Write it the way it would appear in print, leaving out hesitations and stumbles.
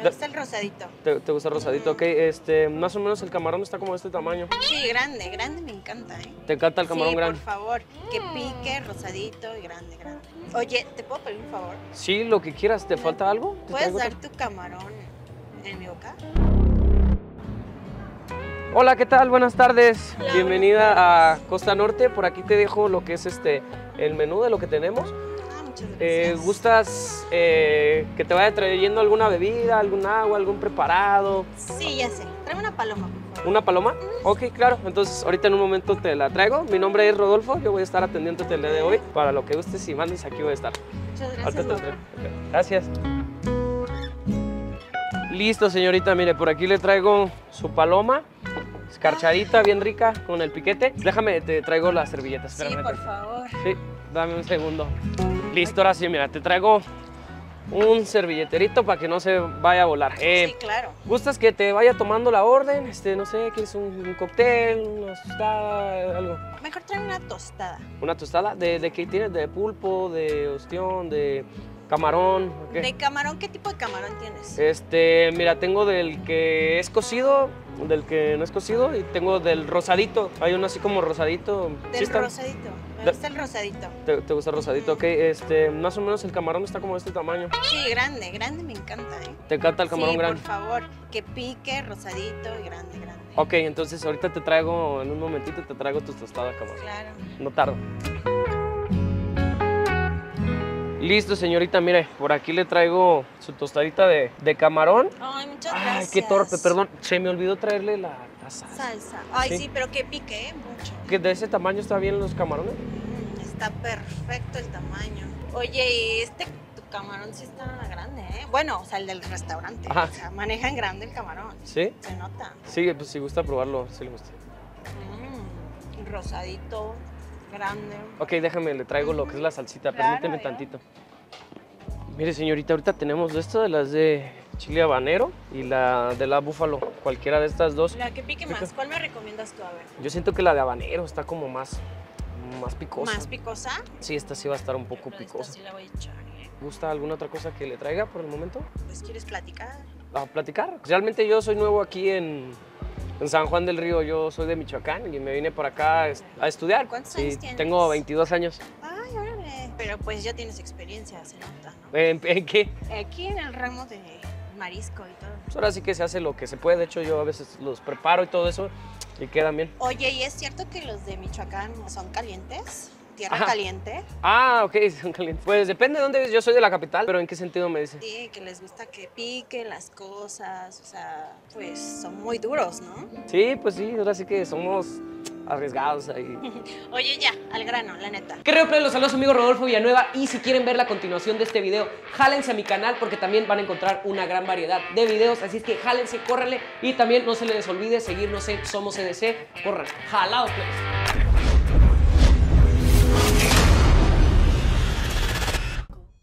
Me gusta el rosadito. ¿Te gusta el rosadito? Ok, más o menos el camarón está como de este tamaño. Sí, grande, grande me encanta, ¿eh? ¿Te encanta el camarón sí, grande? por favor, que pique, rosadito y grande, grande. Oye, ¿te puedo pedir un favor? Sí, lo que quieras. ¿Te falta algo? ¿Te ¿Puedes traigo dar otro? tu camarón en mi boca? Hola, ¿qué tal? Buenas tardes. Hola, Bienvenida buenas a Costa Norte. Por aquí te dejo lo que es el menú de lo que tenemos. Ah, muchas gracias. ¿Gustas que te vaya trayendo alguna bebida, algún agua, algún preparado? Sí, ya sé. Tráeme una paloma, por favor. ¿Una paloma? Ok, claro. Entonces, ahorita en un momento te la traigo. Mi nombre es Rodolfo. Yo voy a estar atendiéndote el día de hoy. Para lo que gustes y mandes, aquí voy a estar. Muchas Ahorita gracias, te guapo. traigo. Ok, gracias. Listo, señorita. Mire, por aquí le traigo su paloma. Escarchadita, bien rica, con el piquete. Déjame, te traigo las servilletas. Sí, Espérame por tantito. favor. Sí, dame un segundo. Listo, ahora sí, mira, te traigo un servilleterito para que no se vaya a volar. Sí, claro. ¿Gustas que te vaya tomando la orden? No sé, ¿quieres un cóctel, una tostada, algo? Mejor tráeme una tostada. ¿Una tostada? ¿De qué tienes? ¿De pulpo, de ostión, de camarón? ¿O qué? ¿De camarón? ¿Qué tipo de camarón tienes? Mira, tengo del que es cocido, del que no es cocido y tengo del rosadito. Hay uno así como rosadito. ¿Sí Del está? rosadito. Me De- gusta el rosadito. ¿Te gusta el rosadito? Ok, más o menos el camarón está como de este tamaño. Sí, grande, grande me encanta, ¿eh? ¿Te encanta el camarón sí, grande? por favor, que pique, rosadito y grande, grande. Ok, entonces ahorita te traigo, en un momentito te traigo tus tostadas, camarón. Claro. No tardo. Listo, señorita, mire, por aquí le traigo su tostadita de camarón. Ay, muchas Ay, gracias. qué torpe, perdón. Se me olvidó traerle la taza. Salsa. Ay, Sí. sí, pero que pique, ¿eh? Mucho. ¿Que de ese tamaño está bien los camarones? Está perfecto el tamaño. Oye, y tu camarón sí está grande, ¿eh? Bueno, o sea, el del restaurante. Ajá. O sea, maneja en grande el camarón. ¿Sí? Se nota. Sí, pues si gusta probarlo, sí le gusta. Rosadito, grande. Ok, déjame, le traigo lo que es la salsita, Claro, permíteme ya. tantito. Mire, señorita, ahorita tenemos de esto, de las de chile habanero y la de la búfalo, cualquiera de estas dos. La que pique más. ¿Cuál me recomiendas tú? A ver. Yo siento que la de habanero está como más picosa. ¿Más picosa? Sí, esta sí va a estar un poco Pero esta picosa. sí la voy a echar, ¿eh? ¿Gusta alguna otra cosa que le traiga por el momento? Pues, ¿quieres platicar? A platicar. Realmente yo soy nuevo aquí en San Juan del Río, yo soy de Michoacán y me vine por acá a estudiar. ¿Cuántos Sí, años tienes? tengo 22 años. Ay, órale. Pero pues ya tienes experiencia, se nota, ¿no? ¿En qué? Aquí en el ramo de marisco y todo. Pues ahora sí que se hace lo que se puede. De hecho, yo a veces los preparo y todo eso y quedan bien. Oye, ¿y es cierto que los de Michoacán son calientes? ¿Tierra Ajá. caliente? Ah, ok, son calientes. Pues depende de dónde. Yo soy de la capital, pero ¿en qué sentido me dice? Sí, que les gusta que piquen las cosas, o sea, pues son muy duros, ¿no? Sí, pues sí, ahora sí que somos arriesgados ahí. Oye, ya, al grano, la neta. ¿Qué rollo, plebe? Los saludos, su amigo Rodolfo Villanueva. Y si quieren ver la continuación de este video, jálense a mi canal porque también van a encontrar una gran variedad de videos. Así es que jálense, córrenle. Y también no se les olvide seguirnos en Somos EDC. Corran, jalados, plebes.